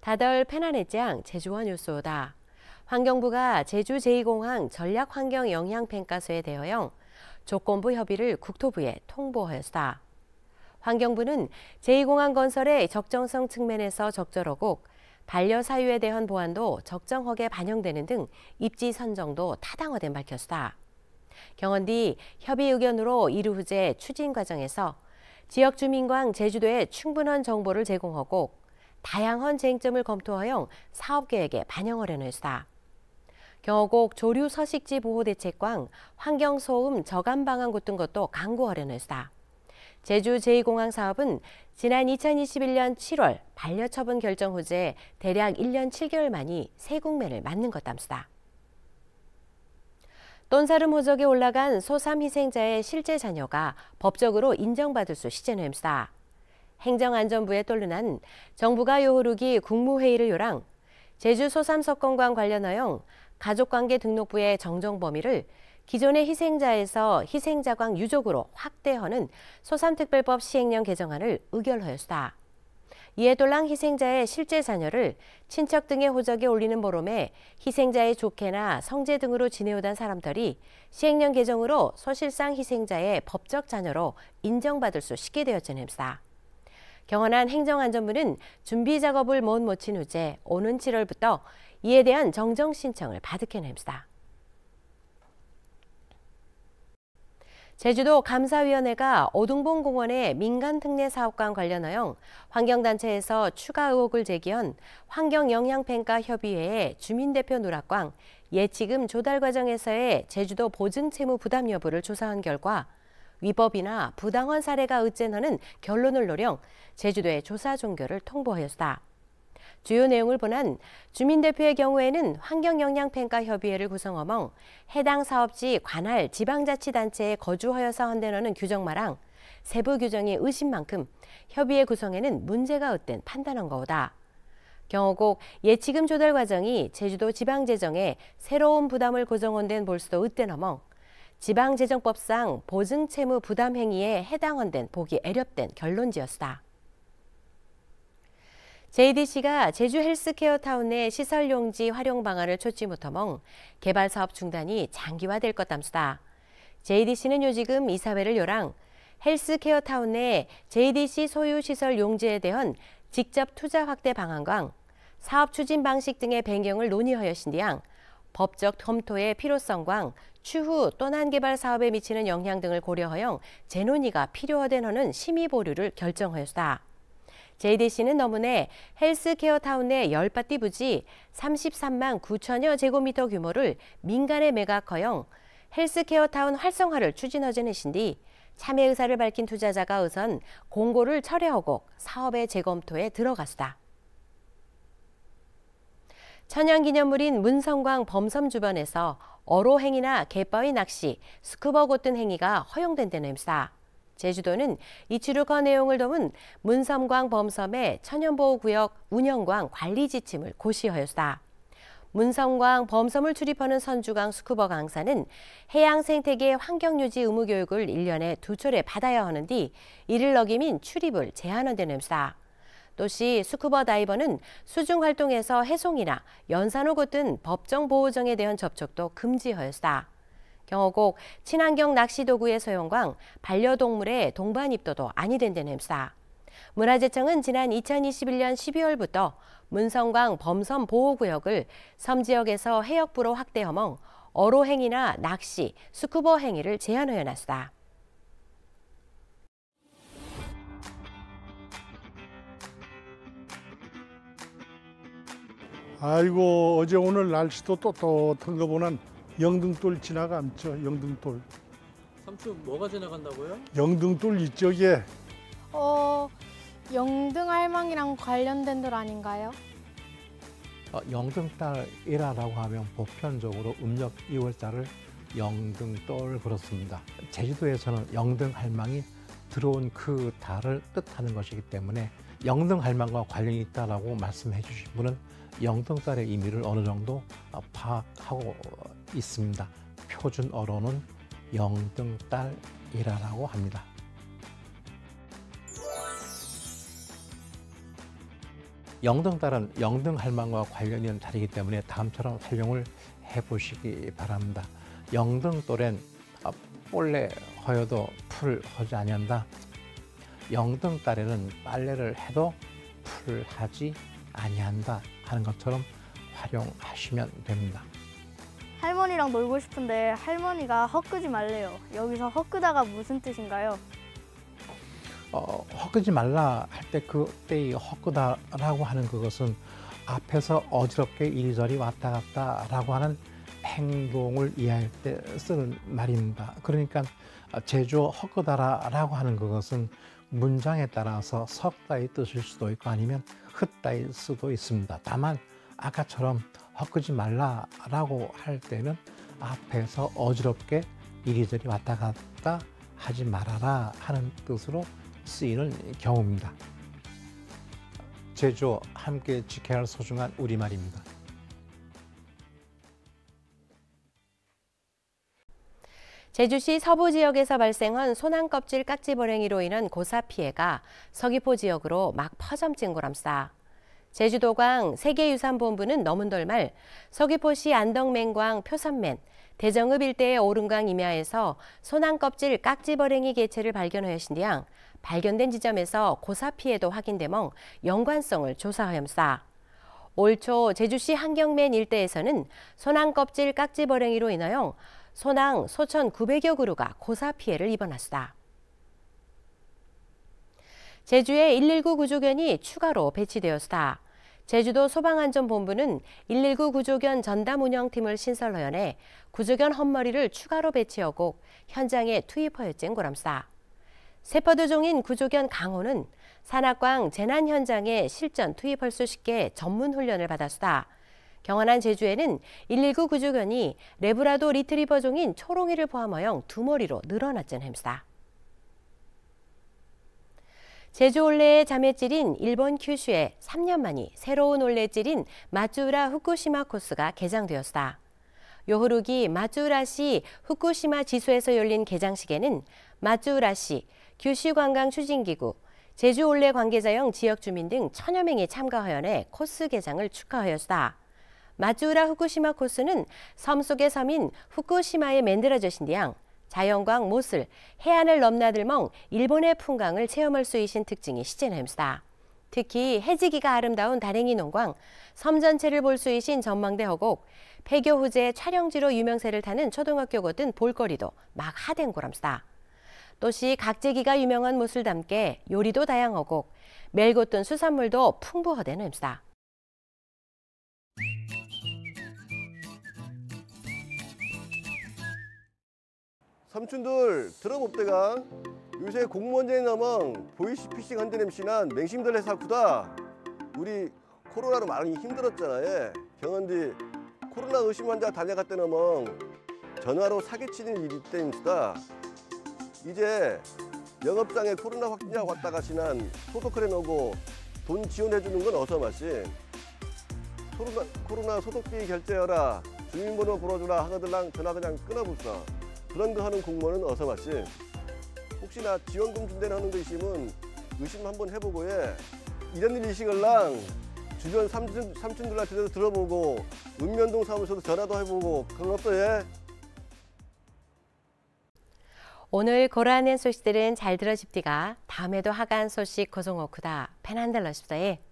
다덜 페나네짱 제주원 뉴스오다. 환경부가 제주 제2공항 전략환경영향평가서에 대하여 조건부 협의를 국토부에 통보하였다. 환경부는 제2공항 건설의 적정성 측면에서 적절하고 반려사유에 대한 보완도 적정하게 반영되는 등 입지 선정도 타당하된 밝혔다. 경헌 뒤 협의 의견으로 이루 후제 추진 과정에서 지역 주민과 제주도에 충분한 정보를 제공하고 다양한 쟁점을 검토하여 사업계획에 반영하려는 했다. 경호국 조류 서식지 보호 대책과 환경소음 저감 방안 같은 것도 강구하려는 했다. 제주 제2공항 사업은 지난 2021년 7월 반려처분 결정 후에 대략 1년 7개월 만이 세국면을 맞는 것 담수다. 똔사름 호적에 올라간 소3 희생자의 실제 자녀가 법적으로 인정받을 수 시제는 햄스다. 행정안전부에 떠르난 정부가 요호르기 국무회의를 요랑 제주 소3 사건과 관련하여 가족관계 등록부의 정정 범위를 기존의 희생자에서 희생자광 유족으로 확대하는 소3특별법 시행령 개정안을 의결하였다. 이에 또랑 희생자의 실제 자녀를 친척 등의 호적에 올리는 보름에 희생자의 조캐나 성제 등으로 지내오던 사람들이 시행령 개정으로 사실상 희생자의 법적 자녀로 인정받을 수 있게 되었다는 햄스다. 경헌안 행정안전부는 준비 작업을 못 마친 후에 오는 7월부터 이에 대한 정정 신청을 받을게는 햄스다. 제주도 감사위원회가 오둥봉 공원의 민간 특례 사업과 관련하여 환경단체에서 추가 의혹을 제기한 환경영향평가협의회의 주민대표 누락광 예치금 조달 과정에서의 제주도 보증채무 부담 여부를 조사한 결과 위법이나 부당한 사례가 의제하는 결론을 노령 제주도의 조사 종결을 통보하였다. 주요 내용을 본한 주민대표의 경우에는 환경영향평가협의회를 구성하며 해당 사업지 관할 지방자치단체에 거주하여서 한다는 규정마랑 세부 규정이 의심만큼 협의회 구성에는 문제가 없된 판단한 거다. 경호국 예치금 조달 과정이 제주도 지방재정에 새로운 부담을 고정한 데는 볼 수도 없대너머 지방재정법상 보증채무 부담 행위에 해당한 데는 보기 어렵된 결론지었다. JDC가 제주 헬스케어타운 내 시설용지 활용 방안을 쫓지 못하멍 개발 사업 중단이 장기화될 것 담수다. JDC는 요지금 이사회를 요랑 헬스케어타운 내 JDC 소유 시설 용지에 대한 직접 투자 확대 방안과 사업 추진 방식 등의 변경을 논의하였신디양 법적 검토의 필요성과 추후 또난 개발 사업에 미치는 영향 등을 고려하여 재논의가 필요하다는 심의 보류를 결정하였다. JDC는 너문에 헬스케어타운 내 10바티 부지 33만 9천여 제곱미터 규모를 민간에 매각하여 헬스케어타운 활성화를 추진하자는 신디 참여 의사를 밝힌 투자자가 우선 공고를 철회하고 사업의 재검토에 들어갔다. 천연기념물인 문성광 범섬 주변에서 어로행위나 갯바위 낚시, 스쿠버 같은 행위가 허용된다는 햄스다. 제주도는 이 추루커 내용을 담은 문섬광 범섬의 천연보호구역 운영광 관리 지침을 고시하였다. 문섬광 범섬을 출입하는 선주강 스쿠버 강사는 해양 생태계 환경유지 의무 교육을 1년에 2차례 받아야 하는 뒤 이를 어기민 출입을 제한한다는 햄스다. 또시 스쿠버 다이버는 수중 활동에서 해송이나 연산호 같은 법정 보호정에 대한 접촉도 금지하였다. 경호국 친환경 낚시도구의 소용광 반려동물의 동반 입도도 아니 된다는 햄스다. 문화재청은 지난 2021년 12월부터 문성광 범섬 보호구역을 섬지역에서 해역부로 확대하멍 어로행위나 낚시, 스쿠버 행위를 제한하여 놨다. 아이고 어제 오늘 날씨도 떳떳한 거 보면 영등돌 지나감죠. 영등돌. 삼촌 뭐가 지나간다고요? 영등돌 이쪽에 영등할망이랑 관련된 돌 아닌가요? 영등달이라고 하면 보편적으로 음력 2월달을 영등돌 그렇습니다. 제주도에서는 영등할망이 들어온 그 달을 뜻하는 것이기 때문에 영등할망과 관련이 있다라고 말씀해 주신 분은 영등달의 의미를 어느 정도 파악하고 있습니다. 표준어로는 영등달이라고 합니다. 영등딸은 영등할망과 관련이 있는 자리이기 때문에 다음처럼 활용을 해보시기 바랍니다. 영등돌엔 본래 허여도 풀 하지 아니한다. 영등딸에는 빨래를 해도 풀 하지 아니한다 하는 것처럼 활용하시면 됩니다. 할머니랑 놀고 싶은데 할머니가 헛끄지 말래요. 여기서 헛끄다가 무슨 뜻인가요? 헛끄지 말라 할 때 그때 헛끄다라고 하는 그것은 앞에서 어지럽게 이리저리 왔다 갔다라고 하는 행동을 이해할 때 쓰는 말입니다. 그러니까 제주 헛끄다라고 하는 그것은 문장에 따라서 석다의 뜻일 수도 있고 아니면 흩다일 수도 있습니다. 다만 아까처럼 헛끄지 말라라고 할 때는 앞에서 어지럽게 이리저리 왔다 갔다 하지 말아라 하는 뜻으로 쓰이는 경우입니다. 제주 함께 지켜야 할 소중한 우리말입니다. 제주시 서부 지역에서 발생한 소낭 껍질 깍지 벌행이로 인한 고사 피해가 서귀포 지역으로 막 퍼점찐 거람싸. 제주도광 세계유산본부는 너문돌 말 서귀포시 안덕맨광 표선맨, 대정읍 일대의 오름강 임야에서 소낭 껍질 깍지 벌행이 개체를 발견하였신디양 발견된 지점에서 고사 피해도 확인되멍 연관성을 조사하염싸. 올 초 제주시 한경맨 일대에서는 소낭 껍질 깍지 벌행이로 인하여 소낭 소천 900여 그루가 고사 피해를 입어났다. 제주에 119 구조견이 추가로 배치되었다. 제주도 소방안전본부는 119 구조견 전담 운영팀을 신설하여내 구조견 헛머리를 추가로 배치하고 현장에 투입하였진 거람싸. 세퍼드종인 구조견 강호는 산악광 재난 현장에 실전 투입할 수 있게 전문 훈련을 받았다. 경안한 제주에는 119 구조견이 레브라도 리트리버종인 초롱이를 포함하여 2머리로 늘어났전 햄싸. 제주 올레의 자매질인 일본 큐슈에 3년 만이 새로운 올레질인 마츠우라 후쿠시마 코스가 개장되었다. 요흐루기 마츠우라시 후쿠시마 지소에서 열린 개장식에는 마츠우라시, 규슈관광추진기구, 제주 올레 관계자형 지역 주민 등 1000여 명이 참가하여 코스 개장을 축하하였다. 마츠우라 후쿠시마 코스는 섬 속의 섬인 후쿠시마에 만들어졌신디양 자연광 모슬, 해안을 넘나들멍 일본의 풍광을 체험할 수 있는 특징이 시제냄스다. 특히 해지기가 아름다운 다랭이 농광, 섬 전체를 볼 수 있는 전망대 허곡, 폐교 후제 촬영지로 유명세를 타는 초등학교 같은 볼거리도 막 하된 고람스다. 또시 각재기가 유명한 모슬 담게 요리도 다양하고 멜고뜬 수산물도 풍부하된 햄스다. 삼촌들 들어봅대가 요새 공무원제에 넘어 보이스피싱 한대 냄새난 맹심들 해사쿠다. 우리 코로나로 많이 힘들었잖아요. 경한디 코로나 의심 환자 달려갔대 넘어 전화로 사기치는 일이 때문이다. 이제 영업장에 코로나 확진자 왔다 가시난 소독을 해놓고 돈 지원해주는 건 어서 마시. 코로나 소독비 결제하라, 주민번호 걸어주라 하거들랑 전화 그냥 끊어불사. 그런 거 하는 공무원은 어서 마시. 혹시나 지원금 준대는 하는 거 있으면 의심 한번 해보고 해. 이런 일 있으걸랑 주변 삼촌들한테도 들어보고 읍면동 사무소도 전화도 해보고 그런 것도 해. 오늘 고라낸 소식들은 잘 들어집디가 다음에도 하간 소식 고송오쿠다 펜한달러십사에